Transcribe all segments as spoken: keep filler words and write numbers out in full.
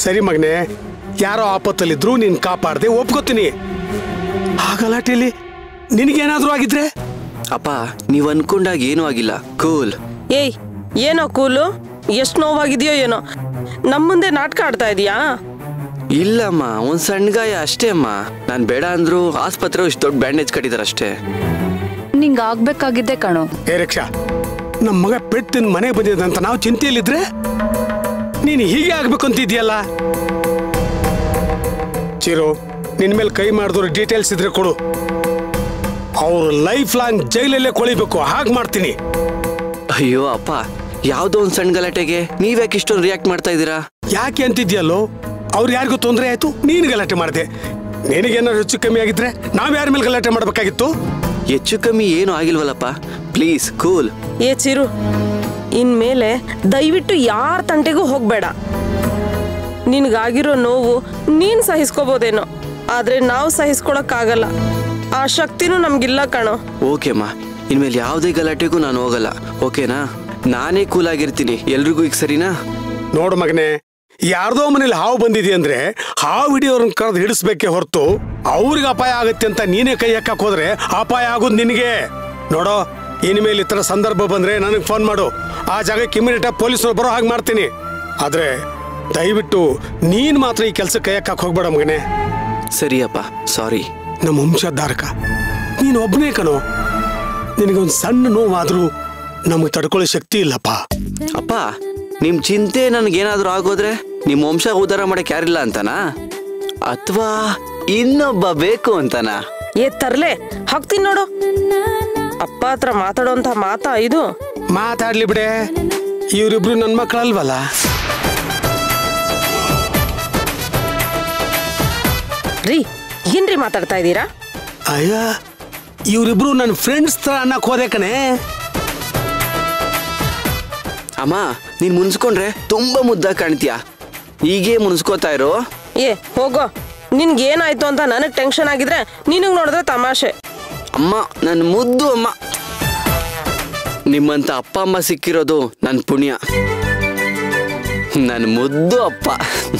ಸರಿ ಮಗನೇ, ಯಾರೋ ಆಪತ್ತಲ್ಲಿದ್ರು ನೀನ್ ಕಾಪಾಡದೆ ಒಪ್ಕೋತೀನಿ. ಆ ಗಲಾಟೆಯಲ್ಲಿ ನಿನಗೇನಾದ್ರೂ ಆಗಿದ್ರೆ? ಅಪ್ಪ ನೀವ್ ಅನ್ಕೊಂಡಾಗ ಏನೂ ಆಗಿಲ್ಲ, ಕೂಲ್. ಏಯ್ ಏನೋ ಕೂಲು? ಎಷ್ಟು ನೋವಾಗಿದೆಯೋ ಏನೋ, ನಮ್ಮ ಮುಂದೆ ನಾಟಕ ಆಡ್ತಾ ಇದೀಯಾ? ಇಲ್ಲಮ್ಮ, ಒಂದ್ ಸಣ್ಣ ಗಾಯ ಅಷ್ಟೇ ಅಮ್ಮ. ನಾನ್ ಬೇಡ ಅಂದ್ರು ಆಸ್ಪತ್ರೆ ಇಷ್ಟು ದೊಡ್ಡ ಬ್ಯಾಂಡೇಜ್ ಕಟ್ಟಿದಾರ ಅಷ್ಟೇ. ನಿಂಗೆ ಆಗ್ಬೇಕಾಗಿದ್ದೆ ಕಣೋ. ಏ ರಕ್ಷಾ, ನಮ್ಮ ಮಗ ಪೆಟ್ಟಿನ ಮನೆಗೆ ಬಂದಿದ್ದಂತ ನಾವು ಚಿಂತೆಯಲ್ಲಿದ್ರೆ ನೀನು ಹೀಗೆ ಆಗ್ಬೇಕು ಅಂತಿದ್ಯಲ್ಲ. ಚಿರು, ನಿನ್ ಮೇಲೆ ಕೈ ಮಾಡಿದವ್ರ ಡೀಟೇಲ್ಸ್ ಇದ್ರೆ ಕೊಡು. ಅವ್ರು ಲೈಫ್ ಲಾಂಗ್ ಜೈಲಲ್ಲೇ ಕೊಳಿಬೇಕು, ಹಾಗೆ ಮಾಡ್ತೀನಿ. ಅಯ್ಯೋ ಅಪ್ಪ, ಯಾವ್ದೋ ಒಂದ್ ಸಣ್ಣ ಗಲಾಟೆಗೆ ನೀವ್ಯಾಕೆ ಇಷ್ಟೊಂದು ರಿಯಾಕ್ಟ್ ಮಾಡ್ತಾ ಇದ್ದೀರಾ? ಯಾಕೆ ಅಂತಿದ್ಯಲ್ಲೋ? ಅವ್ರು ಯಾರಿಗೂ ತೊಂದರೆ ಆಯ್ತು, ನೀನು ಗಲಾಟೆ ಮಾಡಿದೆ. ನಿನಗೇನಾದ್ರು ಹೆಚ್ಚು ಕಮ್ಮಿ ಆಗಿದ್ರೆ ನಾವ್ ಯಾರ ಮೇಲೆ ಗಲಾಟೆ ಮಾಡ್ಬೇಕಾಗಿತ್ತು? ಹೆಚ್ಚು ಕಮ್ಮಿ ಏನು ಆಗಿಲ್ವಲ್ಲಪ್ಪ, ಪ್ಲೀಸ್ ಕೂಲ್. ಏ ಚಿರು, ಇನ್ಮೇಲೆ ದಯವಿಟ್ಟು ಯಾರ ತಂಟೆಗೂ ಹೋಗ್ಬೇಡ. ನಿನ್ಗಾಗಿರೋ ನೋವು ನೀನ್ ಸಹಿಸ್ಕೋಬೋದೇನೋ, ಆದ್ರೆ ನಾವು ಸಹಿಸ್ಕೊಳಕ್ಕಾಗಲ್ಲ. ಆ ಶಕ್ತಿನೂ ನಮ್ಗಿಲ್ಲ ಕಣೋ. ಓಕೆಮ್ಮ, ಇನ್ಮೇಲೆ ಯಾವುದೇ ಗಲಾಟೆಗೂ ನಾನು ಹೋಗಲ್ಲ, ಓಕೆನಾ? ನಾನೇ ಕೂಲ್ ಆಗಿರ್ತೀನಿ, ಎಲ್ರಿಗೂ ಈಗ ಸರಿನಾ? ನೋಡು ಮಗನೇ, ಯಾರ್ದೋ ಮನೇಲಿ ಹಾವು ಬಂದಿದೆ ಅಂದ್ರೆ ಹಾವು ಹಿಡಿಯೋರನ್ನ ಕರೆದು ಹಿಡಿಸ್ಬೇಕೆ ಹೊರತು ಅವ್ರಿಗೆ ಅಪಾಯ ಆಗುತ್ತೆ ಅಂತ ನೀನೇ ಕೈ ಹಾಕಕ್ ಹೋದ್ರೆ ಅಪಾಯ ಆಗೋದು ನಿನಗೆ. ನೋಡೋ, ಇನ್ಮೇಲೆ ಈ ತರ ಸಂದರ್ಭ ಬಂದ್ರೆ ನನಗೆ ಫೋನ್ ಮಾಡು. ಆ ಜಾಗಕ್ಕೆ ಇಮಿಡಿಯೇಟ್ ಆಗಿ ಪೊಲೀಸರು ಬರೋ ಹಾಗೆ ಮಾಡ್ತೀನಿ. ಆದ್ರೆ ದಯವಿಟ್ಟು ನೀನ್ ಮಾತ್ರ ಈ ಕೆಲಸ ಕೈ ಹಾಕಕ್ ಹೋಗ್ಬೇಡ ಮಗನೇ. ಸರಿಯಪ್ಪ, ಸಾರಿ. ನಮ್ಮ ವಂಶಧಾರಕ ನೀನು ಒಬ್ಬನೇ ಕಣೋ. ನಿನಗೊಂದು ಸಣ್ಣ ನೋವಾದ್ರೂ ನಮಗೆ ತಡ್ಕೊಳ್ಳೋ ಶಕ್ತಿ ಇಲ್ಲಪ್ಪ. ಅಪ್ಪ, ನಿಮ್ ಚಿಂತೆ ನನ್ಗೇನಾದ್ರೂ ಆಗೋದ್ರೆ ನಿಮ್ ವಂಶ ಉದ್ಧಾರ ಮಾಡಕ್ ಯಾರಿಲ್ಲ ಅಂತನಾ, ಅಥವಾ ಇನ್ನೊಬ್ಬ ಬೇಕು ಅಂತನಾ? ಏ ತರ್ಲೆ, ಹಾಕ್ತೀನಿ ನೋಡು. ಅಪ್ಪ ಹತ್ರ ಮಾತಾಡೋಂತ ಮಾತಾ ಇದು? ಮಾತಾಡ್ಲಿ ಬಿಡೆ, ಇವರಿಬ್ರು ನನ್ನ ಮಕ್ಕಳಲ್ವಲ್ಲ. ರೀ, ಏನ್ರಿ ಮಾತಾಡ್ತಾ ಇದ್ದೀರಾ? ಅಯ್ಯ, ಇವರಿಬ್ರು ನನ್ನ ಫ್ರೆಂಡ್ಸ್ ತರ ಅನ್ನಕ್ ಹೋದೆ ಕಣೆ. ಅಮ್ಮ, ನೀನ್ ಮುನ್ಸ್ಕೊಂಡ್ರೆ ತುಂಬಾ ಮುದ್ದ ಕಾಣ್ತೀಯ, ಹೀಗೆ ಮುನ್ಸ್ಕೋತಾ ಇರೋ. ಏ ಹೋಗೋ, ನಿನ್ಗೇನಾಯ್ತು ಅಂತ ನನಗ್ ಟೆನ್ಷನ್ ಆಗಿದ್ರೆ ನಿನಗ್ ನೋಡಿದ್ರೆ ತಮಾಷೆ. ಅಮ್ಮ, ನನ್ ಮುದ್ದು ಅಮ್ಮ. ನಿಮ್ಮಂತ ಅಪ್ಪ ಅಮ್ಮ ಸಿಕ್ಕಿರೋದು ನನ್ ಪುಣ್ಯ. ನನ್ ಮುದ್ದು ಅಪ್ಪ,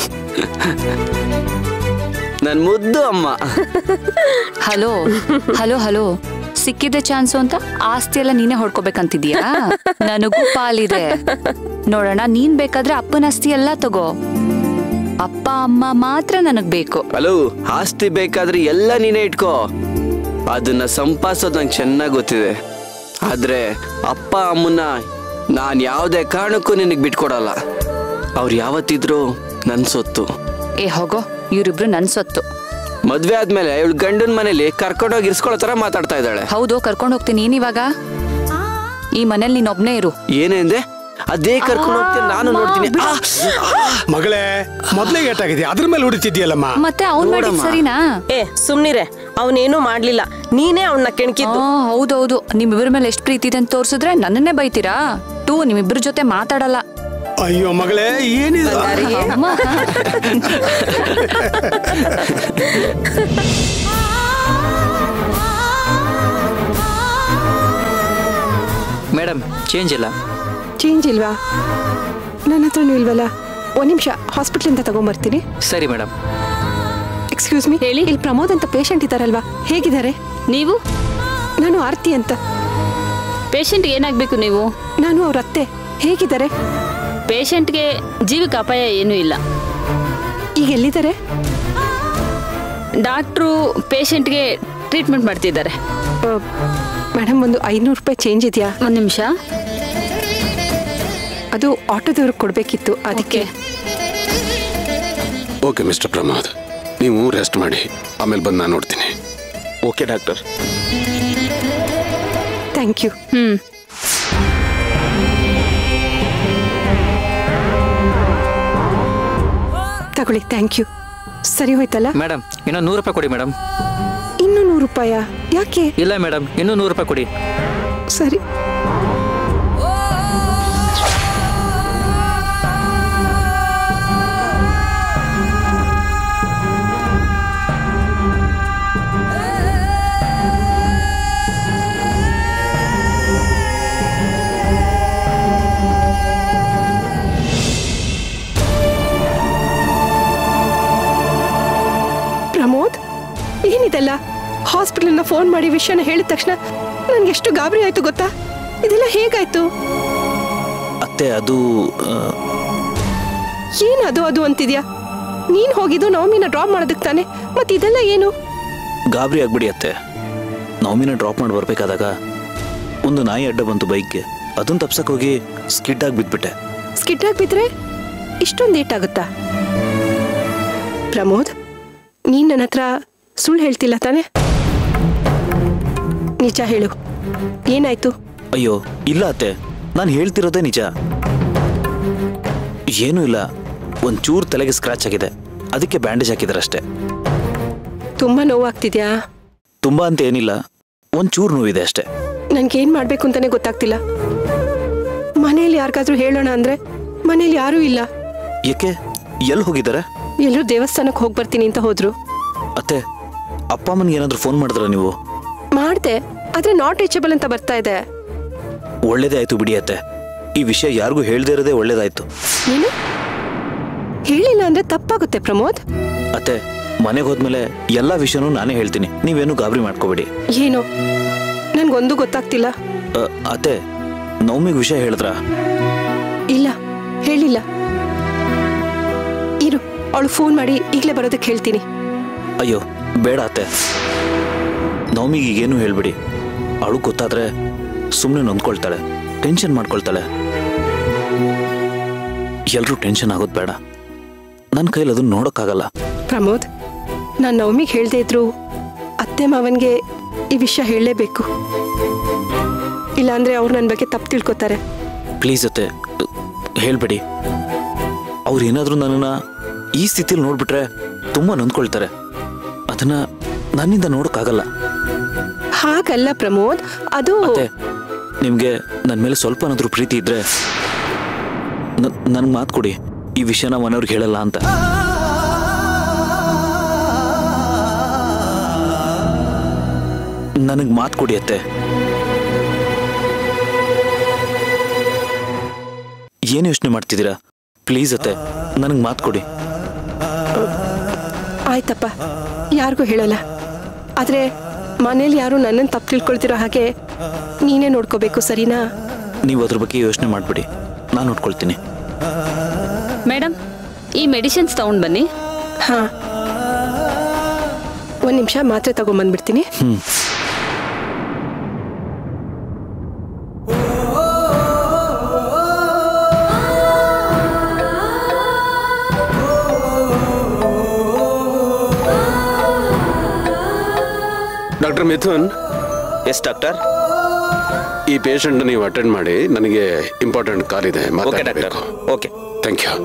ನನ್ ಮುದ್ದು ಅಮ್ಮ. ಹಲೋ ಹಲೋ ಹಲೋ ಸಿಕ್ಕಿದೆ ಚಾನ್ಸು ಅಂತ ಆಸ್ತಿ ಎಲ್ಲ ನೀನೇ ಹೊಡ್ಕೋಬೇಕಂತಿದ್ಯಾ? ನನಗೂ ಪಾಲಿದೆ ನೋಡೋಣ. ನೀನ್ ಬೇಕಾದ್ರೆ ಅಪ್ಪನ ಆಸ್ತಿ ಎಲ್ಲ ತಗೋ, ಅಪ್ಪ ಅಮ್ಮ ಮಾತ್ರ ನನಗ್ ಬೇಕು. ಹಲೋ, ಆಸ್ತಿ ಬೇಕಾದ್ರೆ ಎಲ್ಲ ನೀನೇ ಇಟ್ಕೋ, ಅದನ್ನ ಸಂಪಾದಿಸೋದು ನಂಗೆ ಚೆನ್ನಾಗಿ ಗೊತ್ತಿದೆ. ಆದ್ರೆ ಅಪ್ಪ ಅಮ್ಮನ ನಾನ್ ಯಾವುದೇ ಕಾರಣಕ್ಕೂ ನಿನಗೆ ಬಿಟ್ಕೊಡಲ್ಲ. ಅವ್ರು ಯಾವತ್ತಿದ್ರು ನನ್ ಸೊತ್ತು. ಏ ಹೋಗೋ, ಇವ್ರಿಬ್ರು ನನ್ ಸೊತ್ತು. ಮದ್ವೆ ಆದ್ಮೇಲೆ ಇವಳು ಗಂಡನ ಮನೇಲಿ ಕರ್ಕೊಂಡೋಗಿ ಇರ್ಸ್ಕೊಳ್ಳೋ ತರ ಮಾತಾಡ್ತಾ ಇದ್ದಾಳೆ. ಹೌದು, ಕರ್ಕೊಂಡು ಹೋಗ್ತೀನಿ. ಏನಿವಾಗ ಈ ಮನೇಲಿ ನೀನ್ ಒಬ್ನೇ ಇರು. ಏನೇಂದೆ? ಅದೇ ಕರ್ಕೊಂಡು ಹೋಗ್ತೀನಿ, ನಾನು ನೋಡ್ತೀನಿ. ಮಗಳೇ, ಮೊದ್ಲೇ ಏಟಾಗಿದೆ, ಅದ್ರ ಮೇಲೆ ಹೊಡಿತಿದ್ಯಲ್ಲಮ್ಮ. ಮತ್ತೆ ಅವ್ನ್ ಮಾಡಿದ್ ಸರಿನಾ? ಏ ಸುಮ್ನಿರೆ, ಅವನೇನು ಮಾಡ್ಲಿಲ್ಲ, ನೀನೇ ಅವನ್ನ ಕೆಣಕಿದ್ದು. ಹೌದೌದು, ನಿಮ್ಮಿಬ್ಬರ ಮೇಲೆ ಎಷ್ಟು ಪ್ರೀತಿ ಇದೆ ಅಂತ ತೋರ್ಸಿದ್ರೆ ನನ್ನನ್ನೇ ಬೈತೀರಾ? ಟೂ ನಿಮ್ಮಿಬ್ಬರ ಜೊತೆ ಮಾತಾಡಲ್ಲ. ಅಯ್ಯೋ ಮಗಳೇ, ಏನಿದೆ? ಮೇಡಮ್, ಚೇಂಜ್ ಇಲ್ಲ. ಚೇಂಜ್ ಇಲ್ವಾ? ನನ್ನ ಹತ್ರನೂ ಇಲ್ವಲ್ಲ. ಒಂದು ನಿಮಿಷ, ಹಾಸ್ಪಿಟ್ಲಿಂದ ತಗೊಂಬರ್ತೀನಿ. ಸರಿ ಮೇಡಮ್. ಎಕ್ಸ್ಕ್ಯೂಸ್ ಮೀ, ಹೇಳಿ. ಇಲ್ಲಿ ಪ್ರಮೋದ್ ಅಂತ ಪೇಷಂಟ್ ಇದ್ದಾರಲ್ವಾ, ಹೇಗಿದ್ದಾರೆ? ನೀವು? ನಾನು ಆರ್ತಿ ಅಂತ. ಪೇಷಂಟ್ಗೆ ಏನಾಗಬೇಕು ನೀವು? ನಾನು ಅವ್ರ ಅತ್ತೆ. ಹೇಗಿದ್ದಾರೆ? ಪೇಷಂಟ್ಗೆ ಜೀವಕ್ಕೆ ಅಪಾಯ ಏನೂ ಇಲ್ಲ. ಈಗ ಎಲ್ಲಿದ್ದಾರೆ? ಡಾಕ್ಟ್ರು ಪೇಷಂಟ್ಗೆ ಟ್ರೀಟ್ಮೆಂಟ್ ಮಾಡ್ತಿದ್ದಾರೆ. ಮೇಡಮ್, ಒಂದು ಐನೂರು ರೂಪಾಯಿ ಚೇಂಜ್ ಇದೆಯಾ? ಒಂದು ನಿಮಿಷ. ಅದು ಆಟೋದವ್ರಿಗೆ ಕೊಡಬೇಕಿತ್ತು, ಅದಕ್ಕೆ. ಓಕೆ ಮಿಸ್ಟರ್ ಪ್ರಮೋದ್, ನೀವು ರೆಸ್ಟ್ ಮಾಡಿ, ಆಮೇಲೆ ಬಂದು ನಾನು ನೋಡ್ತೀನಿ. Okay doctor. Thank you. ಹ್ಮ್ ತಗೊಳ್ಳಿ. Thank you. ಸರಿ ಹೋಯ್ತಲ್ಲ? ಮೇಡಮ್, ಇನ್ನೂ ನೂರು ರೂಪಾಯಿ ಕೊಡಿ ಮೇಡಮ್. ಇನ್ನೂ ನೂರು ರೂಪಾಯ? ಯಾಕೆ? ಇಲ್ಲ ಮೇಡಮ್, ಇನ್ನೂ ನೂರು ರೂಪಾಯಿ ಕೊಡಿ. ಸರಿ. ಏನಿದೆಲ್ಲ? ಹಾಸ್ಪಿಟಲ್ನ ಫೋನ್ ಮಾಡಿ ವಿಷಯನ ಹೇಳಿದ ತಕ್ಷಣ ನನ್ಗೆ ಎಷ್ಟು ಗಾಬರಿ ಆಯ್ತು ಗೊತ್ತಾ? ಇದೆಲ್ಲ ಹೇಗಾಯ್ತು? ಅತ್ತೆ ಅದು ಏನ್ ಅದು ಅದು ಅಂತಿದ್ಯಾ? ನೀನ್ ಹೋಗಿದ್ದು ನವಮಿನ ಡ್ರಾಪ್ ಮಾಡೋದಕ್ಕೆ ತಾನೆ, ಮತ್ತೆ ಇದೆಲ್ಲ ಏನು? ಗಾಬರಿ ಆಗ್ಬಿಡಿ ಅತ್ತೆ. ನವಮಿನ ಡ್ರಾಪ್ ಮಾಡಿ ಬರ್ಬೇಕಾದಾಗ ಒಂದು ನಾಯಿ ಅಡ್ಡ ಬಂತು ಬೈಕ್ಗೆ. ಅದನ್ನ ತಪ್ಸಕ್ ಹೋಗಿ ಸ್ಕಿಡ್ ಆಗಿ ಬಿದ್ಬಿಟ್ಟೆ. ಸ್ಕಿಡ್ ಆಗಿ ಬಿದ್ರೆ ಇಷ್ಟೊಂದು ಏಟಾಗುತ್ತಾ? ಪ್ರಮೋದ್, ನೀನ್ ನನ್ನ ಹತ್ರ ಸುಳ್ಳು ಹೇಳ್ತಿಲ್ಲ ತಾನೆ? ನಿಜ ಹೇಳು, ಏನಾಯ್ತು? ಅಯ್ಯೋ ಇಲ್ಲ ಅತ್ತೆ, ನಾನು ಹೇಳ್ತಿರೋದೇ ನಿಜ. ಏನೂ ಇಲ್ಲ, ಒಂಚೂರು ತಲೆಗೆ ಸ್ಕ್ರಾಚ್ ಆಗಿದೆ, ಅದಕ್ಕೆ ಬ್ಯಾಂಡೇಜ್ ಹಾಕಿದಾರೆ ಅಷ್ಟೇ. ತುಂಬಾ ನೋವಾಗ್ತಿದ್ಯಾ? ತುಂಬಾ ಅಂತ ಏನಿಲ್ಲ, ಒಂಚೂರು ನೋವಿದೆ ಅಷ್ಟೇ. ನನ್ಗೇನ್ ಮಾಡ್ಬೇಕು ಅಂತಾನೆ ಗೊತ್ತಾಗ್ತಿಲ್ಲ. ಮನೇಲಿ ಯಾರಿಗಾದ್ರೂ ಹೇಳೋಣ ಅಂದ್ರೆ ಮನೇಲಿ ಯಾರೂ ಇಲ್ಲ. ಯಾಕೆ, ಎಲ್ಲಿ ಹೋಗಿದ್ದಾರೆ? ಎಲ್ಲರೂ ದೇವಸ್ಥಾನಕ್ಕೆ ಹೋಗಿ ಬರ್ತೀನಿ ಅಂತ ಹೋದ್ರು. ಅತ್ತೆ, ಅಪ್ಪ ಅಮ್ಮನಿಗೆ ಏನಾದ್ರು ಫೋನ್ ಮಾಡಿದ್ರ ನೀವು? ಮಾಡ್ದೆ, ಆದ್ರೆ ನಾಟ್ ರೀಚಬಲ್ ಅಂತ ಬರ್ತಾ ಇದೆ. ಒಳ್ಳೇದೇ ಆಯ್ತು ಬಿಡಿ ಅತ್ತೆ, ಈ ವಿಷಯ ಯಾರಿಗೂ ಹೇಳ್ದೇ ಇರೋದೇ ಒಳ್ಳೇದಾಯ್ತು. ಏನು ಹೇಳಿಲ್ಲ ಅಂದ್ರೆ ತಪ್ಪಾಗುತ್ತೆ ಪ್ರಮೋದ್. ಅತ್ತೆ, ಮನೆಗೆ ಹೋದ್ಮೇಲೆ ಎಲ್ಲಾ ವಿಷಯನೂ ನಾನೇ ಹೇಳ್ತೀನಿ, ನೀವೇನು ಗಾಬರಿ ಮಾಡ್ಕೋಬೇಡಿ. ಏನು ನನ್ಗೊಂದು ಗೊತ್ತಾಗ್ತಿಲ್ಲ. ಅತ್ತೆ, ನವಮಿಗೆ ವಿಷಯ ಹೇಳಿದ್ರ? ಇಲ್ಲ, ಹೇಳಿಲ್ಲ. ಇರು, ಅವಳು ಫೋನ್ ಮಾಡಿ ಈಗಲೇ ಬರೋದಕ್ಕೆ ಹೇಳ್ತೀನಿ. ಅಯ್ಯೋ ಬೇಡ ಅತ್ತೆ, ನವಮಿಗೆ ಈಗೇನು ಹೇಳ್ಬಿಡಿ. ಅವಳು ಗೊತ್ತಾದ್ರೆ ಸುಮ್ಮನೆ ನೊಂದ್ಕೊಳ್ತಾಳೆ, ಟೆನ್ಷನ್ ಮಾಡ್ಕೊಳ್ತಾಳೆ. ಎಲ್ರೂ ಟೆನ್ಷನ್ ಆಗೋದು ಬೇಡ. ನನ್ನ ಕೈಲಿ ಅದನ್ನ ನೋಡೋಕ್ಕಾಗಲ್ಲ. ಪ್ರಮೋದ್, ನಾನು ನವಮಿಗೆ ಹೇಳ್ದೇ ಇದ್ರು ಅತ್ತೆ ಮಾವನ್ಗೆ ಈ ವಿಷಯ ಹೇಳಲೇಬೇಕು. ಇಲ್ಲಾಂದ್ರೆ ಅವ್ರು ನನ್ನ ಬಗ್ಗೆ ತಪ್ಪು ತಿಳ್ಕೊತಾರೆ. ಪ್ಲೀಸ್ ಅತ್ತೆ, ಹೇಳ್ಬೇಡಿ. ಅವ್ರು ಏನಾದರೂ ನನ್ನನ್ನು ಈ ಸ್ಥಿತಿಲಿ ನೋಡ್ಬಿಟ್ರೆ ತುಂಬ ನೊಂದ್ಕೊಳ್ತಾರೆ. ಅದನ್ನ ನನ್ನಿಂದ ನೋಡೋಕ್ಕಾಗಲ್ಲ. ಹಾಗಲ್ಲ ಪ್ರಮೋದ್, ಅದು ನಿಮಗೆ ನನ್ನ ಮೇಲೆ ಸ್ವಲ್ಪನಾದ್ರೂ ಪ್ರೀತಿ ಇದ್ರೆ ನನ್ಗೆ ಮಾತು ಕೊಡಿ, ಈ ವಿಷಯನ ಮನೆಯವ್ರಿಗೆ ಹೇಳಲ್ಲ ಅಂತ. ನನಗೆ ಮಾತು ಕೊಡಿ ಅತ್ತೆ. ಏನು ಯೋಚನೆ ಮಾಡ್ತಿದ್ದೀರಾ? ಪ್ಲೀಸ್ ಅತ್ತೆ, ನನಗೆ ಮಾತು ಕೊಡಿ. ಆಯ್ತಪ್ಪ, ಯಾರಿಗೂ ಹೇಳಲ್ಲ. ಆದ್ರೆ ಮನೇಲಿ ಯಾರು ನನ್ನನ್ನು ತಪ್ಪು ತಿಳ್ಕೊಳ್ತಿರೋ ಹಾಗೆ ನೀನೇ ನೋಡ್ಕೋಬೇಕು, ಸರಿನಾ? ನೀವು ಅದ್ರ ಬಗ್ಗೆ ಯೋಚನೆ ಮಾಡ್ಬಿಡಿ, ನಾನು ನೋಡ್ಕೊಳ್ತೀನಿ. ಮೇಡಮ್, ಈ ಮೆಡಿಸಿನ್ಸ್ ತಗೊಂಡು ಬನ್ನಿ. ಹಾ, ಒಂದು ನಿಮಿಷ ಮಾತ್ರೆ ತಗೊಂಡ್ಬಂದ್ಬಿಡ್ತೀನಿ. ಹ್ಮ್. ಡಾಕ್ಟರ್ ಮಿಥುನ್. Yes doctor. ಈ ಪೇಷಂಟ್ ನೀವು ಅಟೆಂಡ್ ಮಾಡಿ, ನನಗೆ ಇಂಪಾರ್ಟೆಂಟ್ ಕಾಲ್ ಇದೆ, ಮಾತಾಡಬೇಕು. Okay, thank you.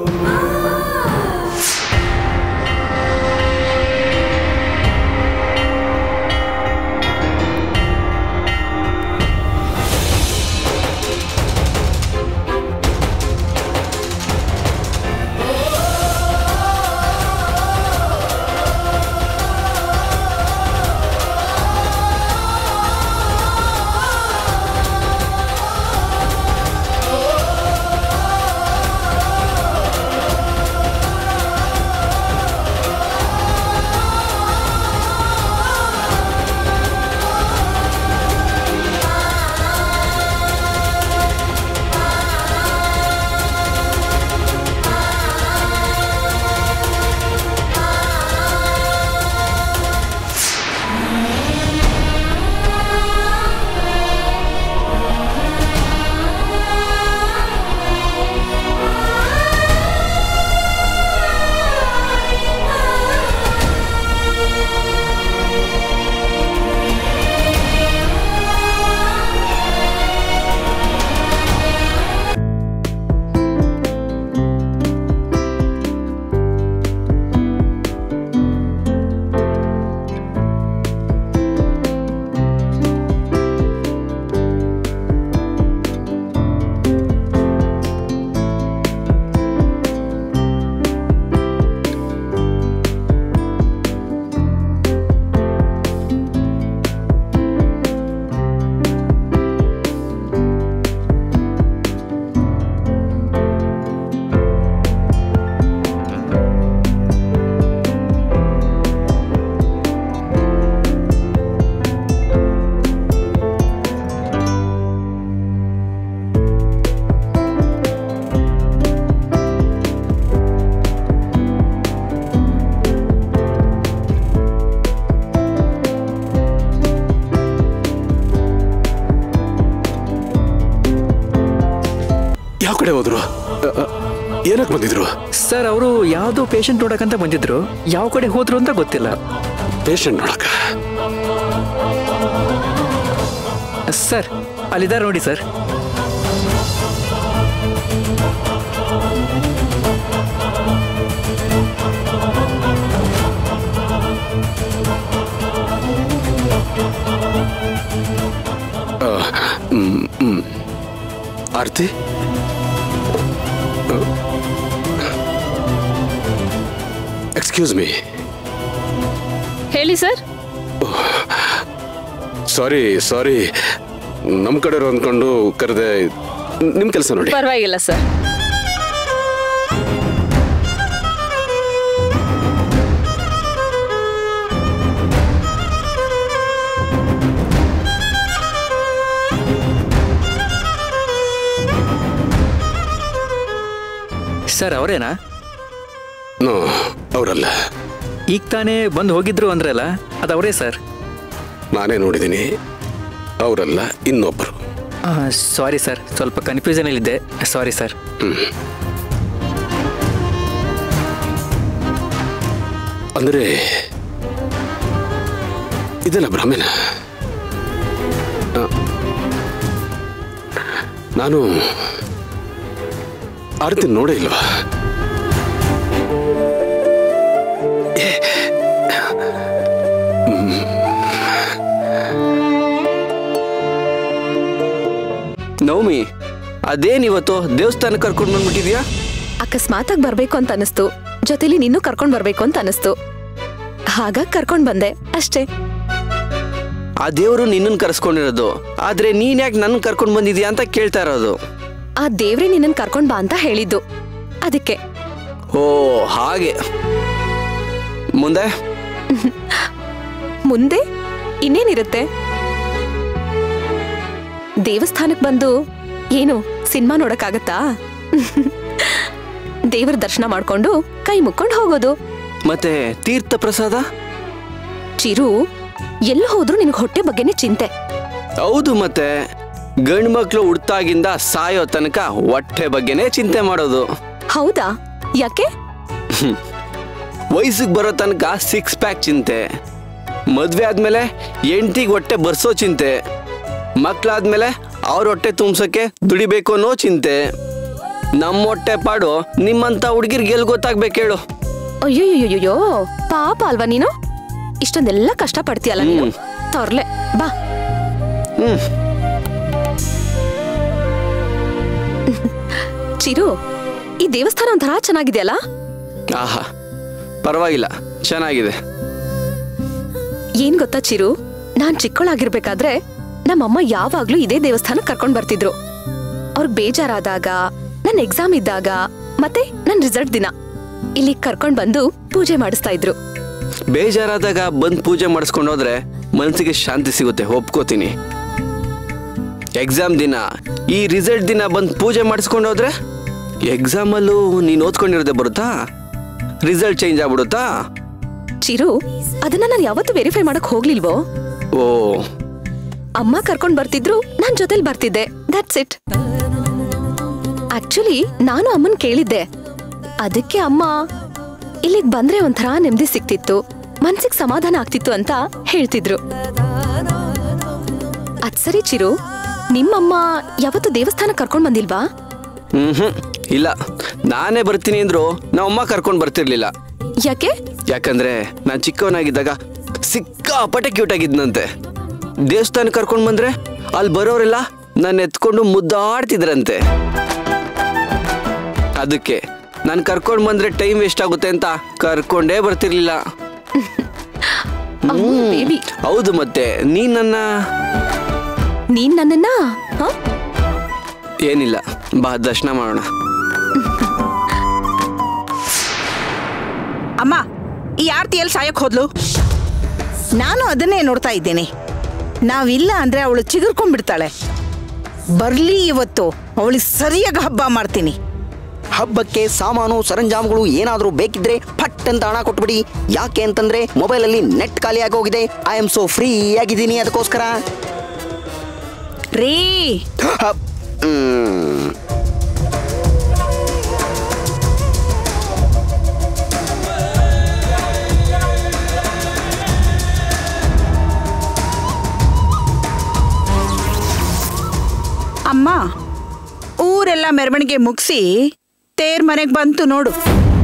ಕಡೆ ಹೋದ್ರು? ಏನಕ್ಕೆ ಬಂದಿದ್ರು? ಸರ್ ಅವರು ಯಾವುದೋ ಪೇಷಂಟ್ ನೋಡಕ್ಕಂತ ಬಂದಿದ್ರು. ಯಾವ ಕಡೆ ಹೋದ್ರು ಅಂತ ಗೊತ್ತಿಲ್ಲ. ಪೇಷಂಟ್ ನೋಡಕ? ಸರ್ ಅಲ್ಲಿದ್ದಾರೆ ನೋಡಿ ಸರ್. Aarti, excuse me. ಹೇಳಿ ಸರ್. ಸಾರಿ ಸಾರಿ ನಮ್ಮ ಕಡೆ ಅಂದ್ಕೊಂಡು ಕರೆದೆ. ನಿಮ್ಮ ಕೆಲಸ ನೋಡಿ. ಪರವಾಗಿಲ್ಲ ಸರ್. ಸರ್ ಅವರೇನಾ? ನೋ, ಅವರಲ್ಲ. ಈಗ ತಾನೇ ಬಂದು ಹೋಗಿದ್ರು ಅಂದ್ರಲ್ಲ, ಅದು ಅವರೇ ಸರ್. ನಾನೇ ನೋಡಿದ್ದೀನಿ, ಅವರಲ್ಲ, ಇನ್ನೊಬ್ಬರು. ಸಾರಿ ಸರ್, ಸ್ವಲ್ಪ ಕನ್ಫ್ಯೂಷನಲ್ಲಿದ್ದೆ. Sorry sir. ಅಂದರೆ ಇದೆಲ್ಲ ಭ್ರಮೆನ? ನಾನು ಆರ್ತಿ ನೋಡೇ ಇಲ್ವಾ? ನವಮಿ, ಅದೇನಿವತ್ತು ದೇವಸ್ಥಾನಕ್ಕೆ ಕರ್ಕೊಂಡು ಬಂದ್ಬಿಟ್ಟಿದ್ಯಾ? ಅಕಸ್ಮಾತಾಗಿ ಬರ್ಬೇಕು ಅಂತ ಅನಿಸ್ತು, ಜೊತೆಲಿ ನಿನ್ನೂ ಕರ್ಕೊಂಡ್ ಬರ್ಬೇಕು ಅಂತ ಅನಿಸ್ತು, ಹಾಗಾಗಿ ಕರ್ಕೊಂಡ್ ಬಂದೆ ಅಷ್ಟೇ. ಆ ದೇವರು ನಿನ್ನನ್ನು ಕರ್ಸ್ಕೊಂಡಿರೋದು, ಆದ್ರೆ ನೀನ್ ಯಾಕೆ ನನ್ನ ಕರ್ಕೊಂಡು ಬಂದಿದ್ಯಾ ಅಂತ ಕೇಳ್ತಾ ಇರೋದು. ಆ ದೇವ್ರೆ ನಿನ್ನನ್ ಕರ್ಕೊಂಡ್ ಬಾ ಅಂತ ಹೇಳಿದ್ದು, ಅದಕ್ಕೆ. ಓ ಹಾಗೆ. ಮುಂದೆ ಮುಂದೆ ಇನ್ನೇನಿರುತ್ತೆ? ದೇವಸ್ಥಾನಕ್ ಬಂದು ಏನು ಸಿನಿಮಾ ನೋಡಕ್ಕಾಗತ್ತಾ? ದೇವರ ದರ್ಶನ ಮಾಡ್ಕೊಂಡು ಕೈ ಮುಕ್ಕೊಂಡು ಹೋಗೋದು. ಮತ್ತೆ ತೀರ್ಥ ಪ್ರಸಾದ? ಚಿರು, ಎಲ್ಲ ಹೋದ್ರು ನಿನಗೆ ಹೊಟ್ಟೆ ಬಗ್ಗೆನೇ ಚಿಂತೆ. ಹೌದು, ಮತ್ತೆ ಗಂಡು ಮಕ್ಳು ಹುಡ್ತಾಗಿಂದ ಸಾಯೋ ತನಕ ಹೊಟ್ಟೆ ಬಗ್ಗೆನೇ ಚಿಂತೆ ಮಾಡೋದು. ಹೌದಾ? ಯಾಕೆ? ವಯಸ್ಸಿಗೆ ಬರೋ ತನಕ ಸಿಕ್ಸ್ ಪ್ಯಾಕ್ ಚಿಂತೆ, ಮದ್ವೆ ಆದ್ಮೇಲೆ ಎಂಟಿಗೆ ಹೊಟ್ಟೆ ಬರ್ಸೋ ಚಿಂತೆ, ಮಕ್ಳಾದ್ಮೇಲೆ ಅವ್ರ ಹೊಟ್ಟೆ ತುಂಬ್ಸಕ್ಕೆ ದುಡಿಬೇಕು ಅನ್ನೋ ಚಿಂತೆ. ನಮ್ಮ ಹೊಟ್ಟೆ ಪಾಡು ನಿಮ್ಮಂತ ಹುಡುಗಿರ್ಗೆ ಎಲ್ಲಿ ಗೊತ್ತಾಗ್ಬೇಕು ಹೇಳು? ಅಯ್ಯೋಯ್ಯೋಯ್ಯೋ, ಪಾಪ ಅಲ್ವಾ ನೀನು? ಇಷ್ಟೊಂದೆಲ್ಲ ಕಷ್ಟ ಪಡ್ತೀಯಲ್ಲ ನೀನು. ತರ್ಲೆ ಬಾ. ಹ್ಮ್. ಚಿರು, ಈ ದೇವಸ್ಥಾನ ಒಂಥರ ಚೆನ್ನಾಗಿದೆಯಲ್ಲ? ಆಹಾ, ಪರವಾಗಿಲ್ಲ, ಚೆನ್ನಾಗಿದೆ. ಏನ್ ಗೊತ್ತಾ ಚಿರು, ನಾನ್ ಚಿಕ್ಕವಳಾಗಿರ್ಬೇಕಾದ್ರೆ ನಮ್ಮಮ್ಮ ಯಾವಾಗ್ಲೂ ಇದೇ ದೇವಸ್ಥಾನ ಕರ್ಕೊಂಡ್ ಬರ್ತಿದ್ರು. ಅವ್ರಿಗೆ ಬೇಜಾರಾದಾಗ, ನನ್ ಎಕ್ಸಾಮ್ ಇದ್ದಾಗ, ಮತ್ತೆ ನನ್ ರಿಸಲ್ಟ್ ದಿನ ಇಲ್ಲಿ ಕರ್ಕೊಂಡ್ ಬಂದು ಪೂಜೆ ಮಾಡಿಸ್ತಾ ಇದ್ರು. ಬೇಜಾರಾದಾಗ ಬಂದ್ ಪೂಜೆ ಮಾಡಿಸ್ಕೊಂಡೋದ್ರೆ ಮನಸ್ಸಿಗೆ ಶಾಂತಿ ಸಿಗುತ್ತೆ, ಒಪ್ಕೋತೀನಿ. ಎಕ್ಸಾಮ್ ದಿನ, ಈ ರಿಸಲ್ಟ್ ದಿನ ಬಂದ್ ಪೂಜೆ ಮಾಡಿಸ್ಕೊಂಡೋದ್ರೆ ಎಕ್ಸಾಮಲ್ಲೂ ನೀನ್ ಓದ್ಕೊಂಡಿರೋದೇ ಬರುತ್ತಾ? Result change ಆಗ್ಬಿಡುತ್ತಾ? ಚಿರು, ಅದನ್ನ ನಾನು ಯಾವತ್ತೂ ವೆರಿಫೈ ಮಾಡಕ್ ಹೋಗ್ಲಿಲ್ವೋ? ಓ, ಅಮ್ಮ ಕರ್ಕೊಂಡ್ ಬರ್ತಿದ್ರು, ನಾನ್ ಜೊತೆಲಿ ಬರ್ತಿದ್ದೆ, ದಟ್ಸ್ ಇಟ್. ಆಕ್ಚುಲಿ ನಾನು ಅಮ್ಮನ್ ಕೇಳಿದ್ದೆ, ಅದಕ್ಕೆ ಅಮ್ಮ ಇಲ್ಲಿಗ್ ಬಂದ್ರೆ ಒಂಥರ ನೆಮ್ಮದಿ ಸಿಕ್ತಿತ್ತು, ಮನ್ಸಿಗೆ ಸಮಾಧಾನ ಆಗ್ತಿತ್ತು ಅಂತ ಹೇಳ್ತಿದ್ರು. ಅದ್ ಸರಿ ಚಿರು, ನಿಮ್ಮಮ್ಮ ಯಾವತ್ತು ದೇವಸ್ಥಾನ ಕರ್ಕೊಂಡ್ ಬಂದಿಲ್ವಾ? ಹ್ಮ್ ಹ್ಮ್ ಇಲ್ಲ, ನಾನೇ ಬರ್ತೀನಿ ಅಂದ್ರು ನಮ್ಮಮ್ಮ ಕರ್ಕೊಂಡ್ ಬರ್ತಿರ್ಲಿಲ್ಲ. ಯಾಕೆ? ಯಾಕಂದ್ರೆ ನಾನ್ ಚಿಕ್ಕವನಾಗಿದ್ದಾಗ ಸಿಕ್ಕಾಪಟ್ಟೆ ಕ್ಯೂಟ್ ಆಗಿದ್ನಂತೆ. ದೇವಸ್ಥಾನ ಕರ್ಕೊಂಡ್ ಬಂದ್ರೆ ಅಲ್ಲಿ ಬರೋರೆಲ್ಲ ನನ್ನ ಎತ್ಕೊಂಡು ಮುದ್ದಾಡ್ತಿದ್ರಂತೆ. ಅದಕ್ಕೆ ನಾನು ಕರ್ಕೊಂಡ್ ಬಂದ್ರೆ ಟೈಮ್ ವೇಸ್ಟ್ ಆಗುತ್ತೆ ಅಂತ ಕರ್ಕೊಂಡೇ ಬರ್ತಿರ್ಲಿಲ್ಲ. ಹೌದು, ಮತ್ತೆ ನೀನ್ ನನ್ನ ನೀನ್ ನನ್ನನ್ನ ಏನಿಲ್ಲ, ಬಾ ದರ್ಶನ ಮಾಡೋಣ. ಅಮ್ಮ, ಈ ಆರ್ತಿ ಎಲ್ಲಿ ಸಾಯಕ್ ಹೋದ್ಲು? ನಾನು ಅದನ್ನೇ ನೋಡ್ತಾ ಇದ್ದೇನೆ. ನಾವಿಲ್ಲ ಅಂದ್ರೆ ಅವಳು ಚಿಗುರ್ಕೊಂಡ್ಬಿಡ್ತಾಳೆ. ಬರ್ಲಿ, ಇವತ್ತು ಅವಳಿಗೆ ಸರಿಯಾಗಿ ಹಬ್ಬ ಮಾಡ್ತೀನಿ. ಹಬ್ಬಕ್ಕೆ ಸಾಮಾನು ಸರಂಜಾಮುಗಳು ಏನಾದರೂ ಬೇಕಿದ್ರೆ ಫಟ್ ಅಂತ ಹಣ ಕೊಟ್ಬಿಡಿ. ಯಾಕೆ ಅಂತಂದ್ರೆ ಮೊಬೈಲಲ್ಲಿ ನೆಟ್ ಖಾಲಿ ಆಗೋಗಿದೆ. ಐ ಆಮ್ ಸೋ ಫ್ರೀ ಆಗಿದ್ದೀನಿ, ಅದಕ್ಕೋಸ್ಕರ. ರೀ, ಮೆರವಣಿಗೆ ಮುಗಿಸಿ ತೇರ್ ಮನೆಗೆ ಬಂತು ನೋಡು.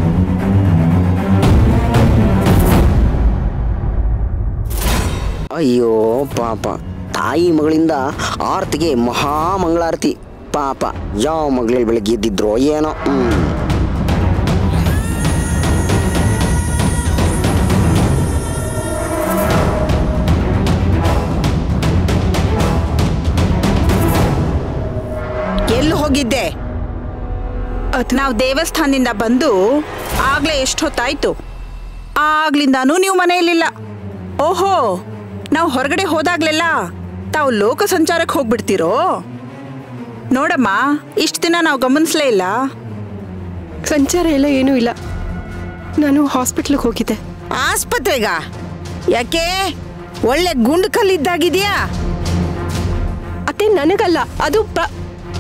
ಅಯ್ಯೋ ಪಾಪ, ತಾಯಿ ಮಗಳಿಂದ ಆರತಿಗೆ ಮಹಾಮಂಗಳಾರತಿ. ಪಾಪ ಯಾವ ಮಗಳಲ್ಲಿ ಬೆಳಗ್ಗೆ ಎದ್ದಿದ್ರೋ ಏನೋ. ಹ್ಮ್ ಎಲ್ಲಿ ಹೋಗಿದ್ದೆ? ನಾವು ದೇವಸ್ಥಾನದಿಂದ ಬಂದು ಆಗ್ಲೇ ಎಷ್ಟೊತ್ತಾಯ್ತು, ಆಗ್ಲಿಂದಾನು ನೀವು ಮನೆಯಲ್ಲಿಲ್ಲ. ಓಹೋ, ನಾವು ಹೊರಗಡೆ ಹೋದಾಗ್ಲೆಲ್ಲ ತಾವು ಲೋಕ ಸಂಚಾರಕ್ಕೆ ಹೋಗ್ಬಿಡ್ತೀರೋ? ನೋಡಮ್ಮ, ಇಷ್ಟು ದಿನ ನಾವು ಗಮನಿಸ್ಲೇ ಇಲ್ಲ. ಸಂಚಾರ ಎಲ್ಲ ಏನೂ ಇಲ್ಲ, ನಾನು ಹಾಸ್ಪಿಟ್ಲಿಗೆ ಹೋಗಿದ್ದೆ. ಆಸ್ಪತ್ರೆಗ? ಯಾಕೆ, ಒಳ್ಳೆ ಗುಂಡು ಕಲ್ಲಿದ್ದಾಗಿದೆಯಾ? ಅತ್ತೆ ನನಗಲ್ಲ, ಅದು ಪ್ರ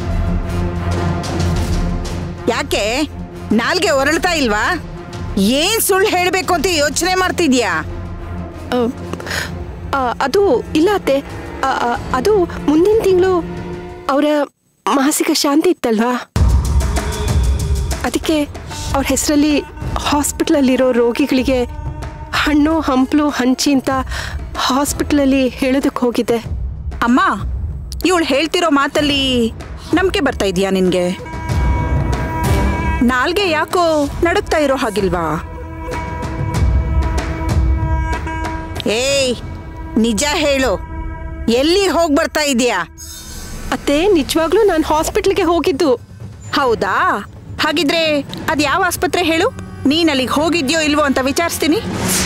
ಯಾಕೆ ನಾಲ್ಗೆ ಹೊರಳ್ತಾ ಇಲ್ವಾ? ಏನ್ ಸುಳ್ಳು ಹೇಳ್ಬೇಕು ಅಂತ ಯೋಚನೆ ಮಾಡ್ತಿದ್ಯಾ? ಅದು ಇಲ್ಲ ಅತ್ತೆ, ಅದು ಮುಂದಿನ ತಿಂಗಳು ಅವರ ಮಾಸಿಕ ಶಾಂತಿ ಇತ್ತಲ್ವಾ, ಅದಕ್ಕೆ ಅವ್ರ ಹೆಸರಲ್ಲಿ ಹಾಸ್ಪಿಟ್ಲಲ್ಲಿರೋ ರೋಗಿಗಳಿಗೆ ಹಣ್ಣು ಹಂಪಲು ಹಂಚಿ ಅಂತ ಹಾಸ್ಪಿಟ್ಲಲ್ಲಿ ಹೇಳೋದಕ್ಕೆ ಹೋಗಿದ್ದೆ. ಅಮ್ಮ, ಇವಳು ಹೇಳ್ತಿರೋ ಮಾತಲ್ಲಿ ನಂಬಿಕೆ ಬರ್ತಾ ಇದೆಯಾ ನಿನ್ಗೆ? ನಾಲ್ಗೆ ಯಾಕೋ ನಡುಕ್ತಾ ಇರೋ ಹಾಗಿಲ್ವಾ? ಏಯ್, ನಿಜ ಹೇಳು, ಎಲ್ಲಿ ಹೋಗಿ ಬರ್ತಾ ಇದೀಯಾ? ಅತ್ತೆ ನಿಜವಾಗ್ಲೂ ನಾನು ಹಾಸ್ಪಿಟ್ಲಿಗೆ ಹೋಗಿದ್ದು. ಹೌದಾ? ಹಾಗಿದ್ರೆ ಅದು ಯಾವ ಆಸ್ಪತ್ರೆ ಹೇಳು, ನೀನ್ ಅಲ್ಲಿಗೆ ಹೋಗಿದ್ಯೋ ಇಲ್ವೋ ಅಂತ ವಿಚಾರಿಸ್ತೀನಿ.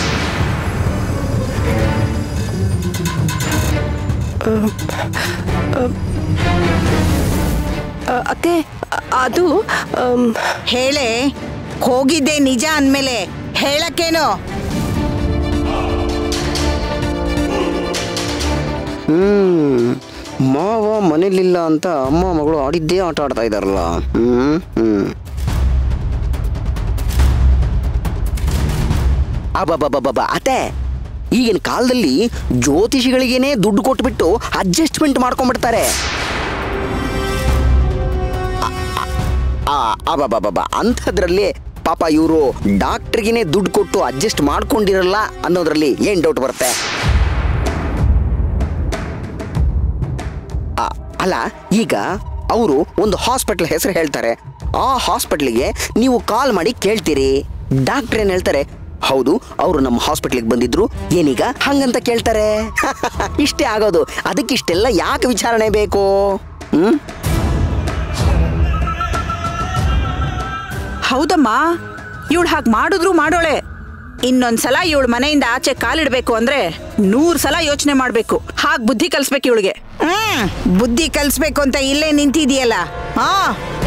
ಅತ್ತೆ ಅದು ಹೇಳೆ, ಹೋಗಿದ್ದೆ ನಿಜ ಅಂದ್ಮೇಲೆ ಹೇಳಕ್ಕೇನೋ? ಹ್ಮ್ ಮಾವ ಮನೇಲಿಲ್ಲ ಅಂತ ಅಮ್ಮ ಮಗಳು ಆಡಿದ್ದೇ ಆಟ ಆಡ್ತಾ ಇದಾರಲ್ಲ. ಹ್ಮ್ ಹ್ಮ್ ಅಬ್ಬಬ್ಬಬ್ಬಬ್ಬ ಅತ್ತೆ, ಈಗಿನ ಕಾಲದಲ್ಲಿ ಜ್ಯೋತಿಷಿಗಳಿಗೇನೆ ದುಡ್ಡು ಕೊಟ್ಬಿಟ್ಟು ಅಡ್ಜಸ್ಟ್ಮೆಂಟ್ ಮಾಡ್ಕೊಂಡ್ಬಿಡ್ತಾರೆ. ಅಬ್ಬಬ್ಬಬ್ಬ ಅಂಥದ್ರಲ್ಲಿ ಪಾಪ ಇವರು ಡಾಕ್ಟ್ರಿಗೇನೆ ದುಡ್ಡು ಕೊಟ್ಟು ಅಡ್ಜಸ್ಟ್ ಮಾಡ್ಕೊಂಡಿರಲ್ಲ ಅನ್ನೋದ್ರಲ್ಲಿ ಏನ್ ಡೌಟ್ ಬರುತ್ತೆ? ಅಲ್ಲ, ಈಗ ಅವರು ಒಂದು ಹಾಸ್ಪಿಟಲ್ ಹೆಸರು ಹೇಳ್ತಾರೆ, ಆ ಹಾಸ್ಪಿಟ್ಲಿಗೆ ನೀವು ಕಾಲ್ ಮಾಡಿ ಕೇಳ್ತೀರಿ. ಡಾಕ್ಟರ್ ಏನ್ ಹೇಳ್ತಾರೆ? ಹೌದು, ಅವರು ನಮ್ಮ ಹಾಸ್ಪಿಟ್ಲಿಗೆ ಬಂದಿದ್ರು, ಏನೀಗ ಹಂಗಂತ ಕೇಳ್ತಾರೆ. ಇಷ್ಟೇ ಆಗೋದು. ಅದಕ್ಕಿಷ್ಟೆಲ್ಲ ಯಾಕೆ ವಿಚಾರಣೆ ಬೇಕು? ಹ್ಮ್ ಹೌದಮ್ಮ, ಇವಳು ಹಾಗೆ ಮಾಡಿದ್ರು ಮಾಡೋಳೆ. ಇನ್ನೊಂದ್ಸಲ ಇವಳು ಮನೆಯಿಂದ ಆಚೆ ಕಾಲಿಡ್ಬೇಕು ಅಂದ್ರೆ ನೂರ್ ಸಲ ಯೋಚನೆ ಮಾಡ್ಬೇಕು. ಹಾಗೆ ಬುದ್ಧಿ ಕಲಿಸ್ಬೇಕು ಇವಳಿಗೆ. ಹ್ಮ್ ಬುದ್ಧಿ ಕಲಿಸ್ಬೇಕು ಅಂತ ಇಲ್ಲೇ ನಿಂತಿದೆಯಲ್ಲ. ಹಾ